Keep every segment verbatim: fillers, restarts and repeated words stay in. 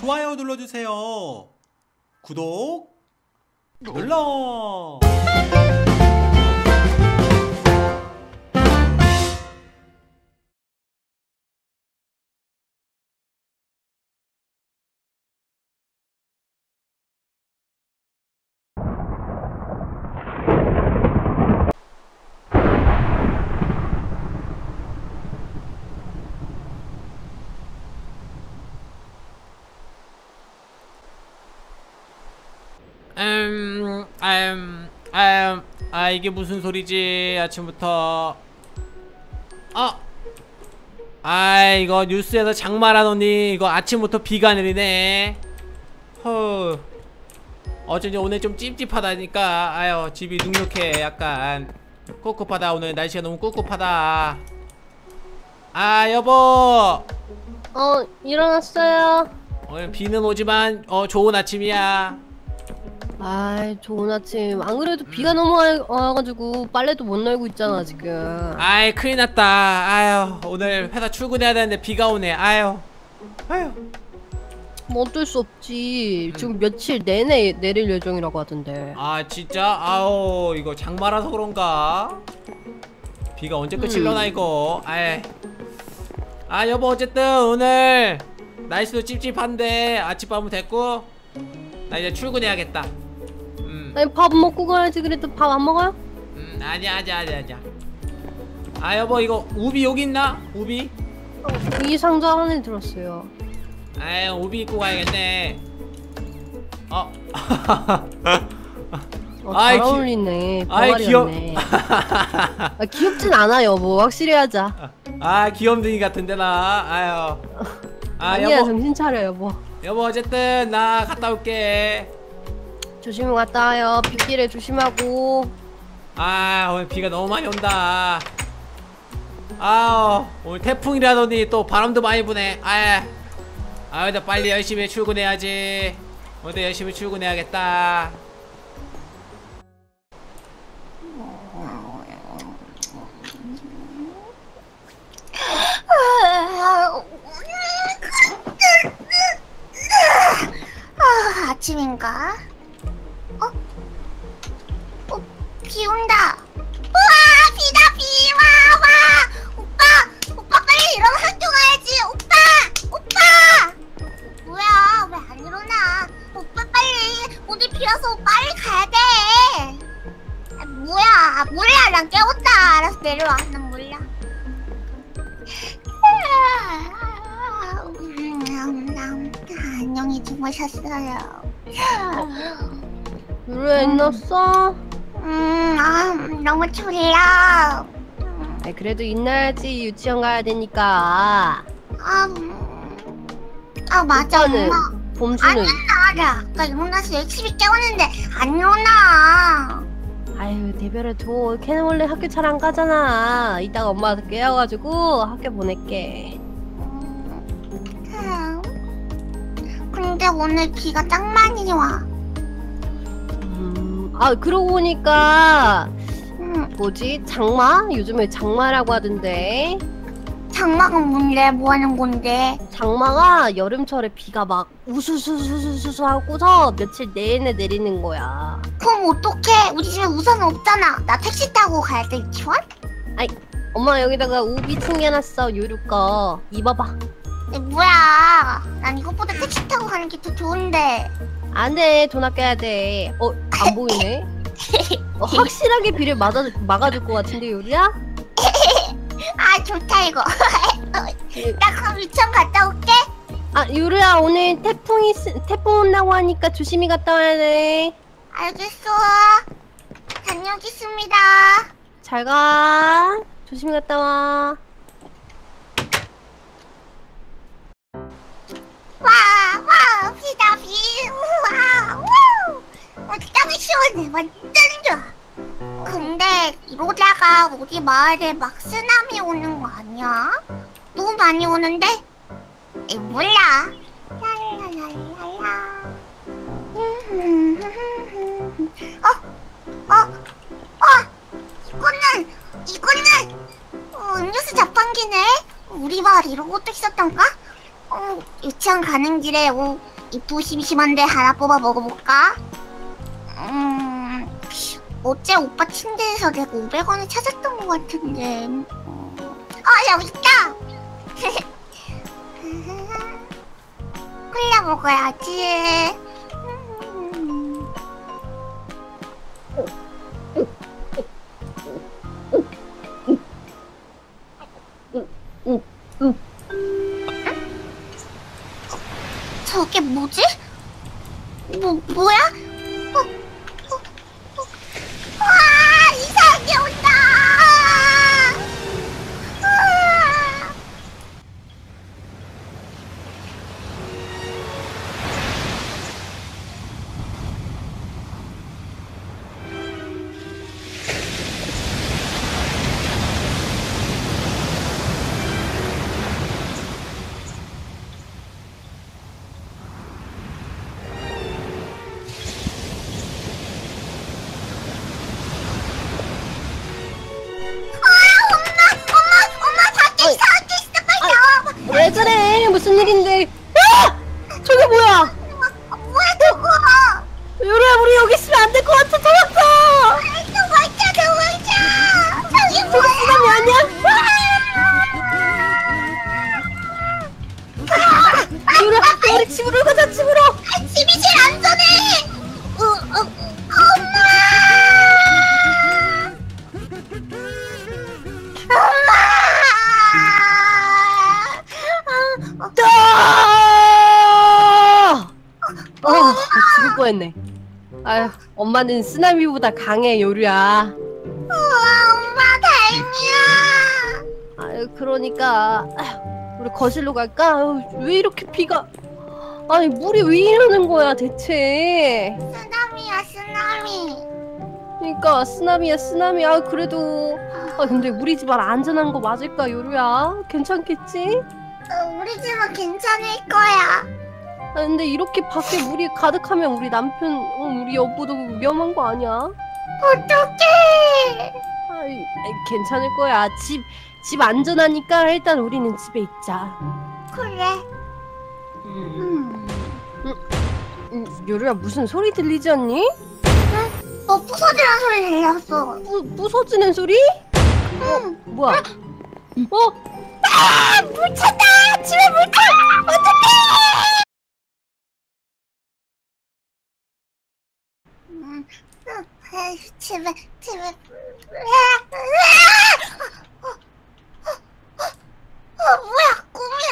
좋아요 눌러주세요. 구독 눌러. 음, 음, 음, 아 이게 무슨 소리지 아침부터. 아, 아 이거 뉴스에서 장마라더니 이거 아침부터 비가 내리네. 허, 어쩐지 오늘 좀 찝찝하다니까. 아유 집이 눅눅해. 약간 꿉꿉하다. 오늘 날씨가 너무 꿉꿉하다. 아 여보, 어, 일어났어요. 오늘 비는 오지만 어 좋은 아침이야. 아이, 좋은 아침. 안 그래도 비가 너무 와- 와가지고 빨래도 못 널고 있잖아, 지금. 아이 큰일 났다. 아유 오늘 회사 출근해야 되는데 비가 오네. 아유 아유. 뭐 어쩔 수 없지. 지금 며칠 내내 내릴 예정이라고 하던데. 아 진짜? 아우 이거 장마라서 그런가? 비가 언제 끝일려나 음. 이거. 아이. 아 여보 어쨌든 오늘 날씨도 찝찝한데 아침밥은 됐고 나 이제 출근해야겠다. 음, 아니, 밥 먹고 가야지. 그래도 밥 안 먹어요? 음 아니야 아니야 아니야 아니야. 아 여보 이거 우비 여기 있나? 우비? 어, 이 상자 안에 들었어요. 아이 우비 입고 가야겠네. 어. 어, 아이, 잘 귀- 어울리네. 아이 귀여. 병아리였네. 아, 귀엽진 않아, 여보. 확실히 하자. 아 귀염둥이 같은데 나. 아유. 아 아니야, 여보. 정신 차려, 여보. 여보 어쨌든 나 갔다 올게. 조심히 갔다 와요. 빗길에 조심하고. 아 오늘 비가 너무 많이 온다. 아 오늘 태풍이라더니 또 바람도 많이 부네. 아, 아 근데 빨리 열심히 출근해야지. 오늘도 열심히 출근해야겠다. 아, 아침인가? 어? 어, 비 온다. 우와, 비다, 비. 와, 와. 오빠, 오빠 빨리 일어나 학교 가야지. 오빠, 오빠. 뭐야, 왜 안 일어나? 오빠 빨리. 오늘 비 와서 빨리 가야 돼. 아, 뭐야, 몰라. 난 깨웠다. 알아서 내려와. 난 몰라. 음, 안녕히 주무셨어요. 유루야, 일어났어? 음, 아, 너무 졸려. 아이, 그래도 일어나야지. 유치원 가야 되니까. 아, 음, 아 맞아, 오빠는, 엄마. 봄수는. 안 일어나. 아까 일어나서 열심히 깨웠는데 안 일어나. 아유, 대별을 줘. 걔는 원래 학교 잘 안 가잖아. 이따가 엄마가 깨워가지고 학교 보낼게. 음, 근데 오늘 비가 짱 많이 와. 음, 아, 그러고 보니까, 음, 뭐지? 장마? 요즘에 장마라고 하던데. 장마가 뭔데? 뭐 하는 건데? 장마가 여름철에 비가 막 우수수수수수 하고서 며칠 내내 내리는 거야. 그럼 어떡해? 우리 집에 우산 없잖아. 나 택시 타고 가야 돼, 유치원? 엄마 여기다가 우비 챙겨놨어, 요루 거. 입어봐. 에, 뭐야? 난 이것보다 택시 타고 가는 게 더 좋은데. 안 돼, 돈 아껴야 돼. 어, 안 보이네? 어, 확실하게 비를 막아, 막아줄 것 같은데, 요루야? 아, 좋다 이거. 나 그럼 유치원 갔다 올게. 아, 요루야, 오늘 태풍이, 쓰- 태풍 온다고 하니까 조심히 갔다 와야 돼. 알겠어. 다녀오겠습니다. 잘 가. 조심히 갔다 와. 와, 와, 비다 비. 우와, 우. 어, 짱 시원해. 완전 좋아. 근데 이러다가 우리 마을에 막 쓰나미 오는 거 아니야? 너무 많이 오는데? 에, 몰라. 랄랄랄랄라. 어? 어? 어? 이거는 이거는 어, 음료수 자판기네. 우리 마을에 이런 것도 있었던가? 어, 유치원 가는 길에 오, 이쁘 심심한데 하나 뽑아 먹어볼까? 음, 어제 오빠 침대에서 내가 오백 원을 찾았던 것 같은데. 아, 여기 있다! 콜라 먹어야지. 음. 저게 뭐지? 뭐, 뭐야? 어, 어, 어. 와, 이상하게 온다! 아. 왜 그래? 무슨 일인데? 야! 저게 뭐야? 어, 뭐야 저거? 요루야, 우리 여기 있으면 안 될 것 같아. 도망쳐! 도망쳐 도망쳐! 저기 저거 뭐야? 쓰나미 아니야? 요루야, 우리 집으로 가자. 집으로. 아, 집이 제일 안전해! 어, 어, 엄마! 엄마! 아! 어, 나 죽을 뻔했네. 아휴, 엄마는 쓰나미보다 강해, 요루야. 우와, 엄마 다행이야! 아유, 그러니까 아휴, 우리 거실로 갈까? 아유, 왜 이렇게 비가? 아니, 물이 왜 이러는 거야, 대체? 쓰나미야 쓰나미. 그러니까 쓰나미야, 쓰나미. 아, 그래도 아, 근데 우리 집 안 안전한 거 맞을까, 요루야? 괜찮겠지? 어, 우리 집은 괜찮을 거야. 아, 근데 이렇게 밖에 물이 가득하면 우리 남편, 어, 우리 여보도 위험한 거 아니야? 어떡해! 아이, 아이, 괜찮을 거야. 집, 집 안전하니까 일단 우리는 집에 있자. 그래. 음. 음. 음, 요루야, 무슨 소리 들리지 않니? 어, 부서지는 소리 들렸어. 부, 부서지는 소리? 응. 뭐야? 어? 아! 물 찼다! 집에 물 차! 어떡해! 음, 음, 에이, 집에, 집에. 아! 어, 어, 어, 어, 뭐야,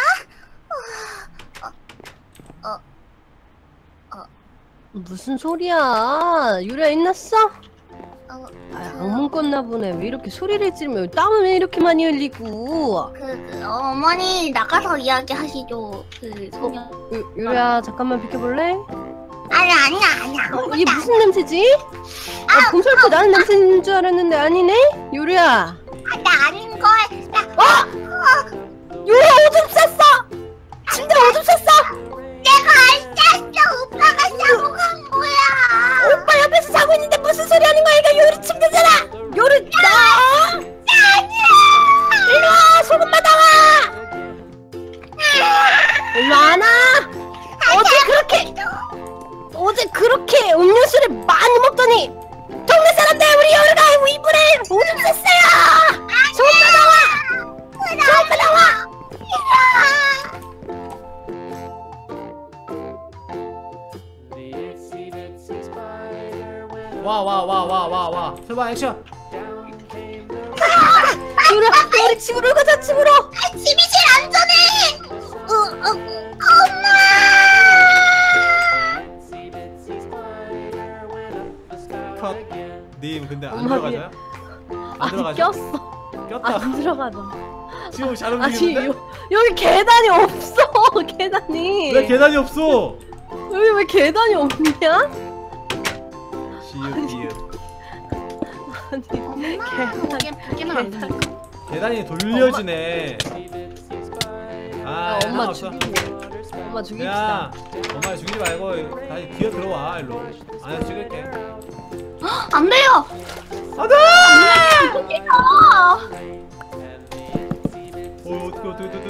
꿈이야? 어, 어, 어, 무슨 소리야? 유리야, 일났어? 어, 아, 악몽 꿨나 보네. 왜 이렇게 소리를 지르면 땀은 왜 이렇게 많이 흘리고? 그, 그 어머니 나가서 이야기하시죠. 그 소녀. 유, 유리야, 잠깐만 비켜볼래? 아니 아니야 아니야. 어, 이게 무슨 냄새지? 아, 봄설프 나는 냄새인 줄 알았는데 아니네? 유리야. 아, 나 아닌 걸. 나 어? 유리야, 오줌 쌌어! 침대 오줌 쌌어! 내가 안 쌌어. 오빠가 싸고 간 거야. 오빠 옆에서 자고 있는데 무슨 소리 하는 거야? 이거 요리 침대잖아! 요리, 나! 아니야. 일로와! 소금만 나와! 일로 안 와! 어제 그렇게 어제 그렇게 음료수를 많이 먹더니 동네 사람들 우리 요리가 이불에 오줌 쌌어요! 소금만 나와! 소금만 나와! 와 와 와 와 와 와 설마 액션. 요리야, 우리 집으로 가자. 집으로! 아, 집이 제일 안전해. 어, 어, 엄마. 컷. 님 근데 안 엄마 들어가져요? 안 아니, 들어가죠? 꼈어. 꼈다. 안 들어가자. 지금 잘 아니, 움직이는데? 요, 여기 계단이 없어. 계단이. 왜 계단이 없어? 여기 왜 계단이 없냐? 시읒 비읒. 아니, 엄마. 이게 보기는 안 돼. 계단이 돌려지네. 아, 아, 엄마 상관없어. 죽이고. 엄마 죽입시다. 야, 엄마 죽이지 말고 다시 기어 들어와 일로. 안에 찍을게. 안 돼요. 안돼! 안 돼요. 어, 어떻게 어떻게 어떻게